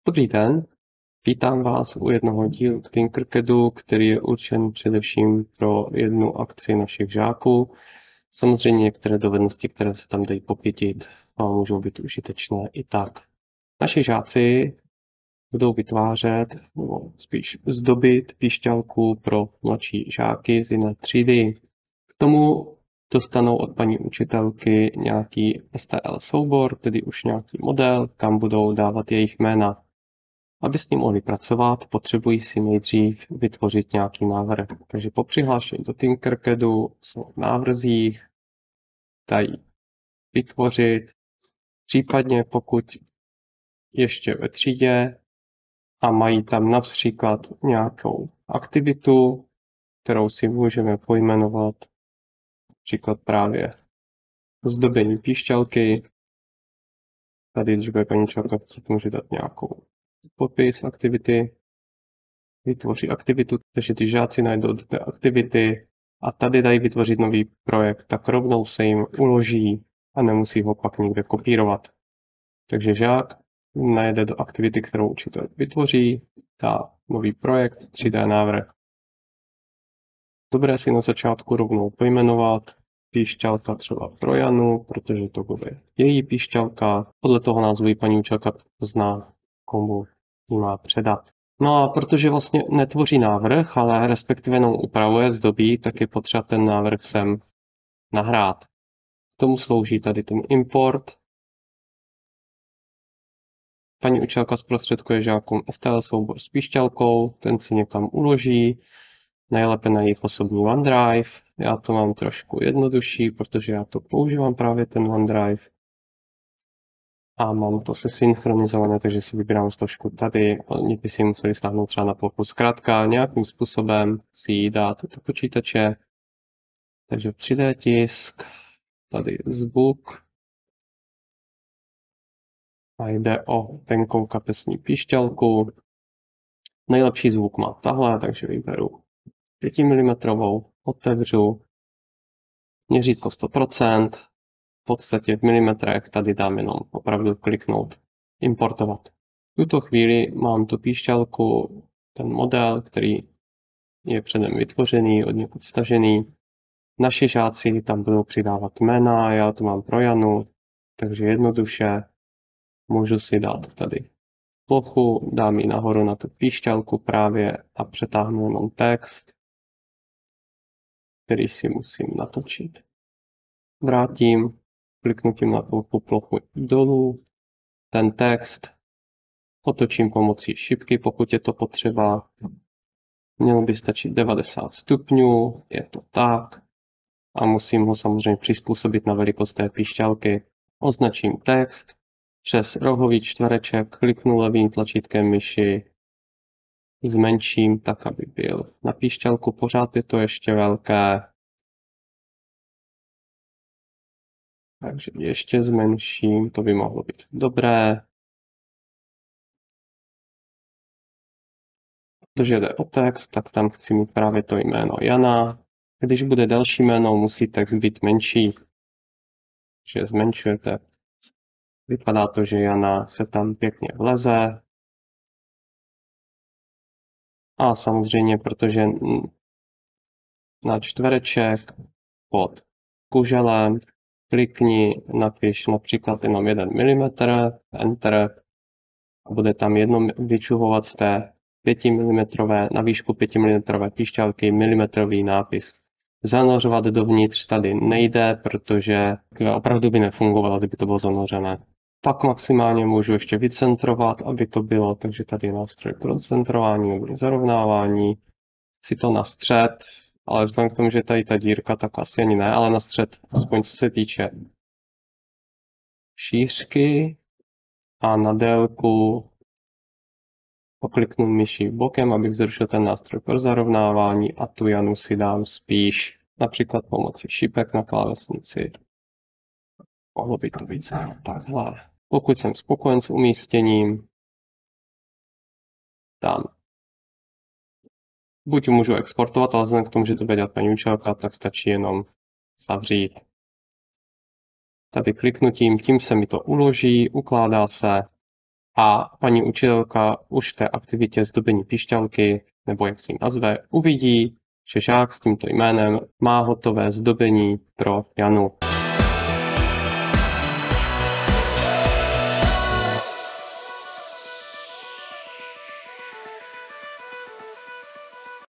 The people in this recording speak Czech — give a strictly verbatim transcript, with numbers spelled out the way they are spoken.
Dobrý den, vítám vás u jednoho dílu Tinkercadu, který je určen především pro jednu akci našich žáků. Samozřejmě některé dovednosti, které se tam dají popětit, můžou být užitečné i tak. Naši žáci budou vytvářet, nebo spíš zdobit píšťalku pro mladší žáky z jiné třídy. K tomu dostanou od paní učitelky nějaký S T L soubor, tedy už nějaký model, kam budou dávat jejich jména. Aby s ním mohli pracovat, potřebují si nejdřív vytvořit nějaký návrh. Takže po přihlášení do Tinkercadu jsou v návrzích, dají vytvořit, případně pokud ještě ve třídě a mají tam například nějakou aktivitu, kterou si můžeme pojmenovat, například právě zdobení píšťalky. Tady, když bude paní učitelka chtít, může dát nějakou popis aktivity, vytvoří aktivitu, takže ty žáci najdou do té aktivity a tady dají vytvořit nový projekt, tak rovnou se jim uloží a nemusí ho pak někde kopírovat. Takže žák najde do aktivity, kterou učitel vytvoří, dá nový projekt, tři dé návrh. Dobré si na začátku rovnou pojmenovat píšťalka třeba pro Janu, protože to bude její píšťalka. Podle toho názvu ji paní učitelka zná, komu ji má předat. No a protože vlastně netvoří návrh, ale respektive jenom upravuje, zdobí, tak je potřeba ten návrh sem nahrát. K tomu slouží tady ten import. Paní učitelka zprostředkuje žákům S T L soubor s píšťalkou, ten si někam uloží, nejlépe na jejich osobní OneDrive. Já to mám trošku jednodušší, protože já to používám právě ten OneDrive. A mám to se synchronizované, takže si vybírám složku tady. Oni by si museli stáhnout třeba na plochu. Zkrátka nějakým způsobem si ji dát do počítače. Takže tři dé tisk, tady zvuk. A jde o tenkou kapesní píšťalku. Nejlepší zvuk má tahle, takže vyberu pět milimetrů, otevřu, měřítko sto procent, v podstatě v milimetrech, tady dám jenom opravdu kliknout, importovat. V tuto chvíli mám tu píšťalku, ten model, který je předem vytvořený, od někud stažený. Naši žáci tam budou přidávat jména, já to mám pro Janu, takže jednoduše můžu si dát tady plochu, dám ji nahoru na tu píšťalku právě a přetáhnu jenom text, který si musím natočit. Vrátím kliknutím na plochu plochu dolů, ten text otočím pomocí šipky, pokud je to potřeba. Mělo by stačit devadesát stupňů, je to tak. A musím ho samozřejmě přizpůsobit na velikost té píšťalky. Označím text, přes rohový čtvereček kliknu levým tlačítkem myši, zmenším tak, aby byl na píšťalku, pořád je to ještě velké. Takže ještě zmenším, to by mohlo být dobré. Protože jde o text, tak tam chci mít právě to jméno Jana. Když bude další jméno, musí text být menší. Takže zmenšujete. Vypadá to, že Jana se tam pěkně vleze. A samozřejmě, protože na čtvereček pod kuželem klikni, napiš například jenom jeden milimetr, Enter, a bude tam jedno vyčuhovat z té pětimilimetrové, na výšku pětimilimetrové píšťalky milimetrový nápis. Zanořovat dovnitř tady nejde, protože to opravdu by nefungovalo, kdyby to bylo zanořené. Pak maximálně můžu ještě vycentrovat, aby to bylo, takže tady je nástroj pro centrování nebo zarovnávání. Si to na střed, ale vzhledem k tomu, že tady ta dírka, tak asi ani ne, ale na střed, aspoň co se týče šířky a na délku pokliknu myší bokem, abych zrušil ten nástroj pro zarovnávání a tu Janu si dám spíš například pomocí šipek na klávesnici. Mohlo by to být takhle. Pokud jsem spokojen s umístěním, dám. Buď můžu exportovat, ale vzhledem k tomu, že to bude dělat paní učitelka, tak stačí jenom zavřít. Tady kliknutím, tím se mi to uloží, ukládá se a paní učitelka už v té aktivitě zdobení píšťalky, nebo jak se ji nazve, uvidí, že žák s tímto jménem má hotové zdobení pro Janu.